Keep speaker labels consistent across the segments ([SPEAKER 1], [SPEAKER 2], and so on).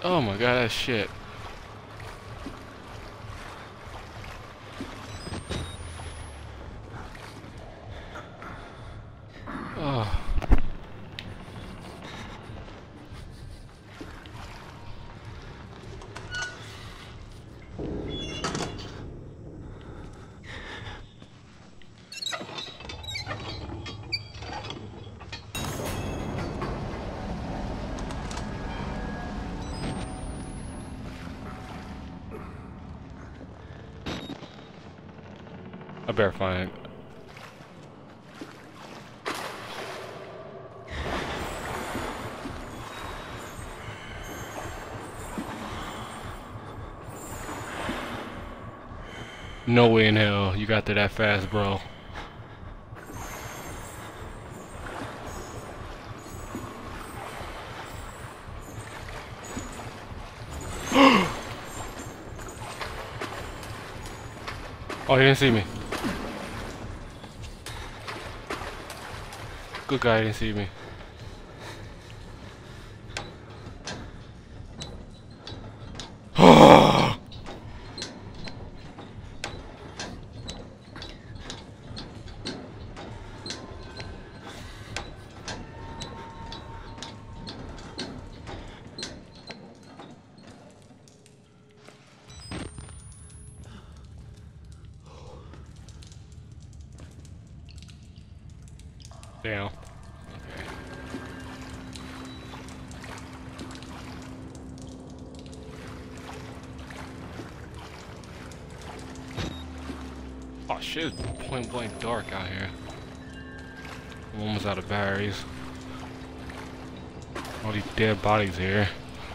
[SPEAKER 1] Oh my god, that shit. Oh. I better find it. No way in hell you got there that fast, bro. Oh, he didn't see me. Good guy, he didn't see me. Damn. Oh shit, it's point blank dark out here. I'm almost out of batteries. All these dead bodies here.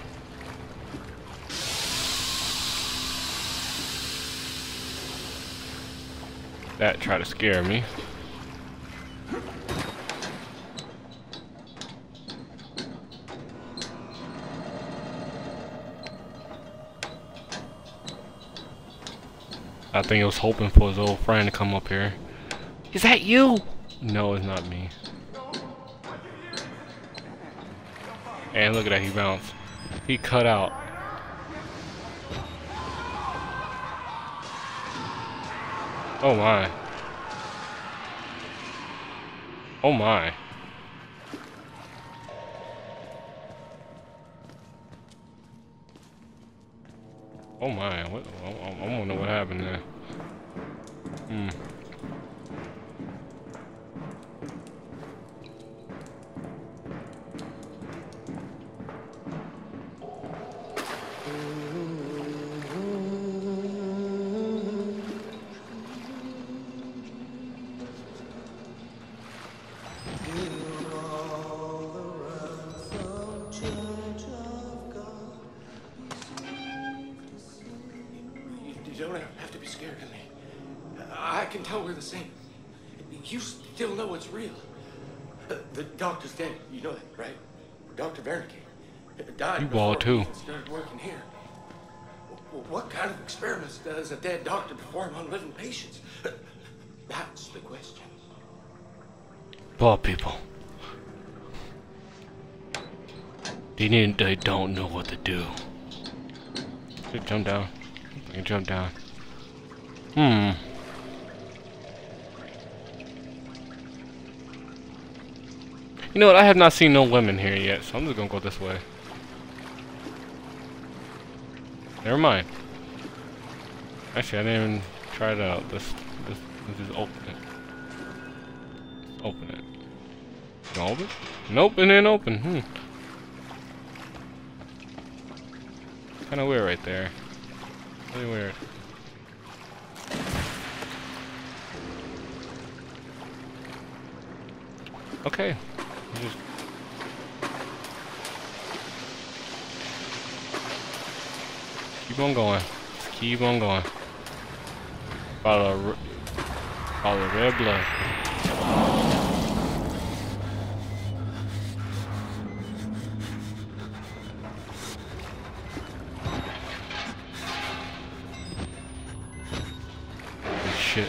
[SPEAKER 1] That tried to scare me. I think he was hoping for his old friend to come up here. Is that you? No, it's not me. And look at that, he bounced. He cut out. Oh my. Oh my. Oh my. What? I wanna know what happened there.
[SPEAKER 2] You don't have to be scared of me. I can tell we're the same. You still know it's real. The doctor's dead. You know that, right? Dr. Wernicke died.
[SPEAKER 1] You ball too.
[SPEAKER 2] Started working here. What kind of experiments does a dead doctor perform on living patients? That's the question.
[SPEAKER 1] Ball people. They don't know what to do. Just jump down. I can jump down. You know what? I have not seen no women here yet, so I'm just gonna go this way. Never mind. Actually, I didn't even try it out. Let's just open it. Let's open it. Can I open it? Nope, it didn't open. Kinda weird right there. Really weird. Okay. Just keep on going. Just keep on going. Follow red blood. Shit.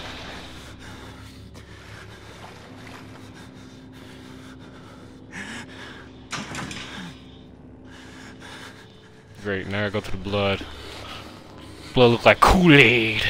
[SPEAKER 1] Great, now I go to the blood. Blood look like Kool-Aid.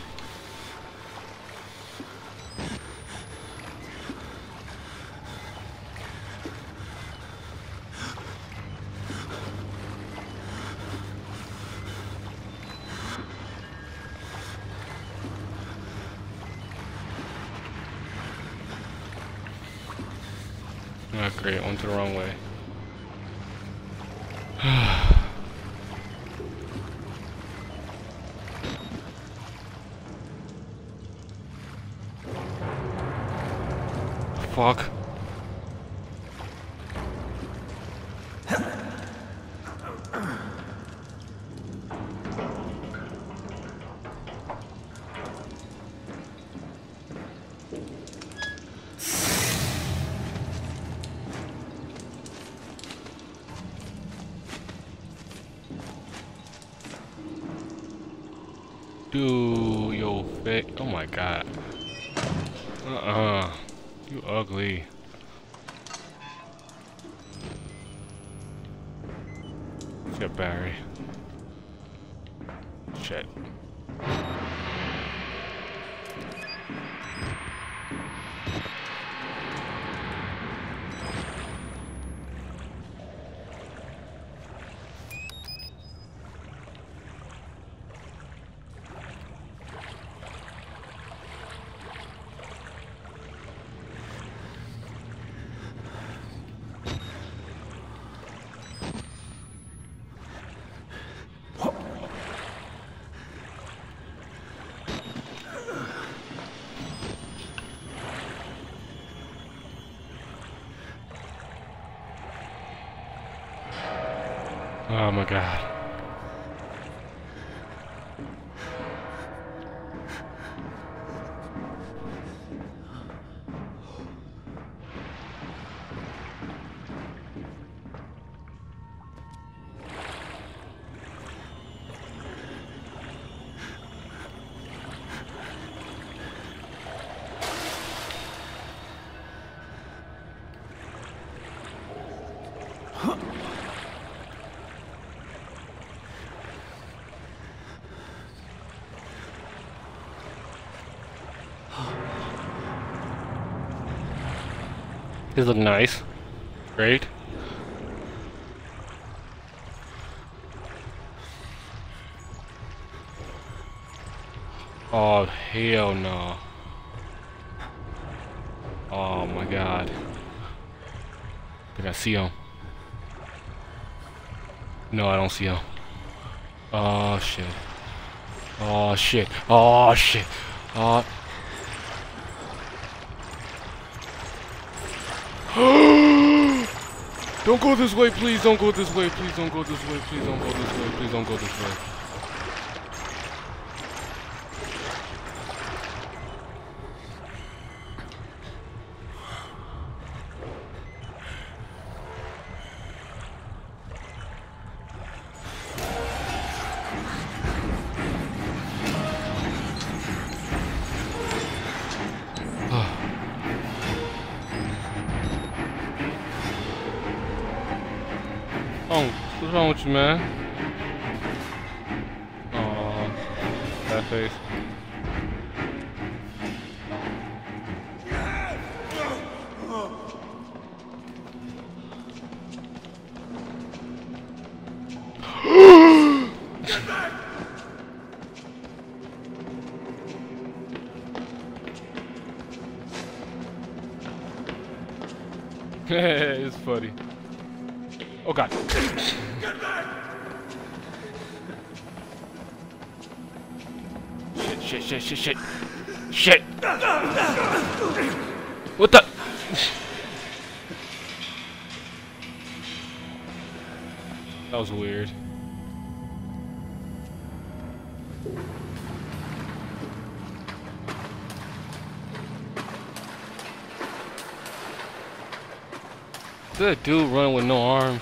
[SPEAKER 1] Oh, great, went to the wrong way. Fuck. Dude, yo, fake. Oh my god. You ugly. Shit, Barry. Shit. Oh my god. These look nice. Great. Oh, hell no. Oh my god. I think I see him. No, I don't see him. Oh shit. Oh shit. Oh shit. Oh. Don't go this way, please don't go this way, please don't go this way, please don't go this way, please don't go this way. Oh, what's wrong with you, man? Aw, that face. It's funny. Oh god. Shit, shit, shit, shit, shit. Shit. What the? That was weird. That dude running with no arms.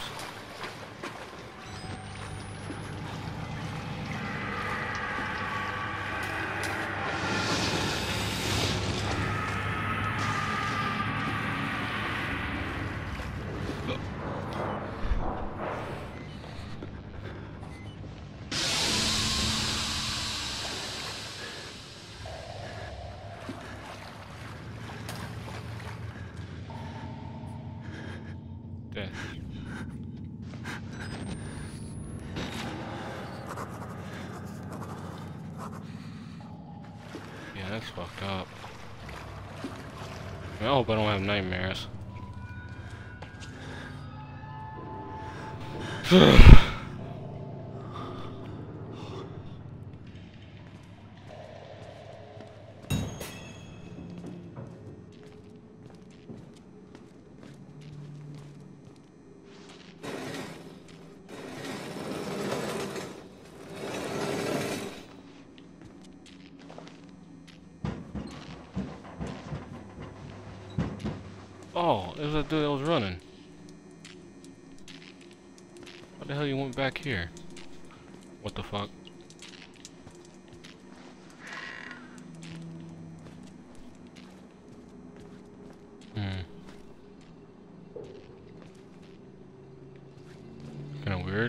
[SPEAKER 1] That's fucked up. I hope I don't have nightmares. Oh, it was that dude that was running. What the hell you went back here? What the fuck? Kinda weird.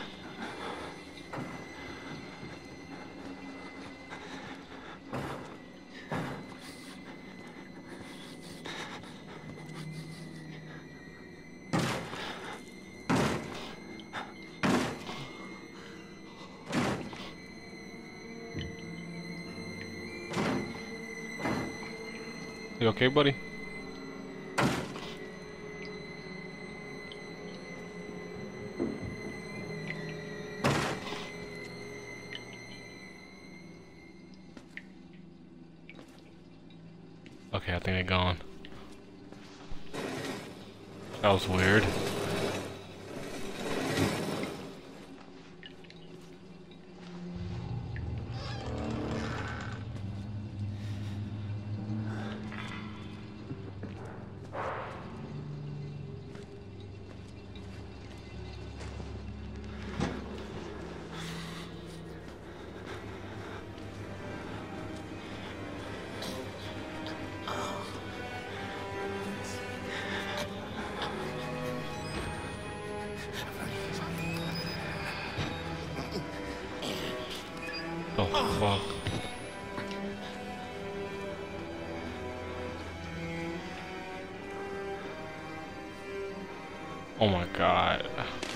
[SPEAKER 1] You okay, buddy? Okay, I think they're gone. That was weird. Oh, fuck. Oh my god.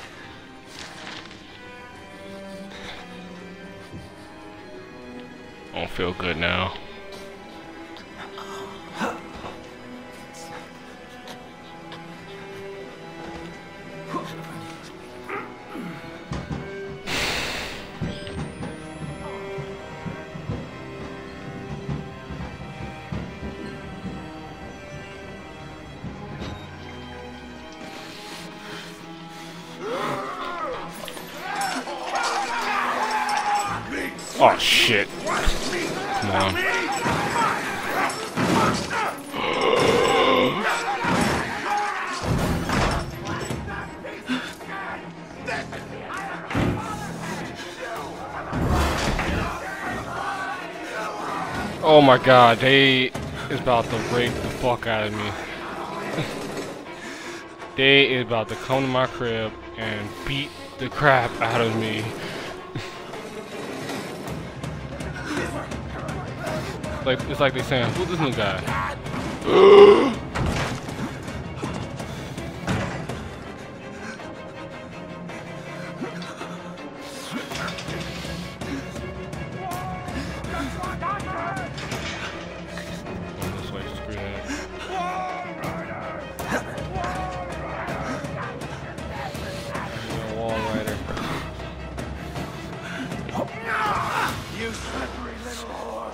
[SPEAKER 1] I don't feel good now. Oh shit. Come on. Oh my god, they is about to rape the fuck out of me. They is about to come to my crib and beat the crap out of me. Like, it's like they saying, who's this new guy? This way, screw that. Wall rider.
[SPEAKER 2] You slippery little whore!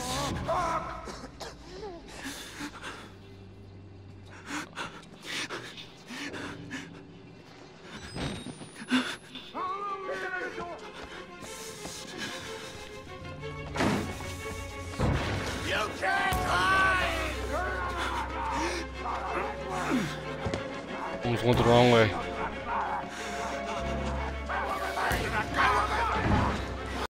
[SPEAKER 2] You can't hide!
[SPEAKER 1] Almost went the wrong way.